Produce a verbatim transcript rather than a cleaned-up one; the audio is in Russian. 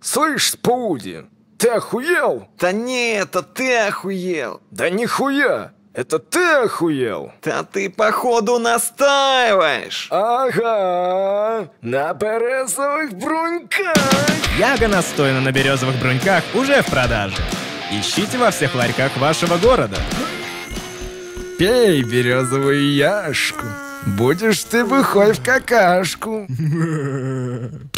Слышь, Спуди, ты охуел? Да не, это ты охуел. Да нихуя, это ты охуел. Да ты походу настаиваешь. Ага, на березовых бруньках. Яга настояна на березовых бруньках уже в продаже. Ищите во всех ларьках вашего города. Пей березовую яшку, будешь ты бухой в какашку.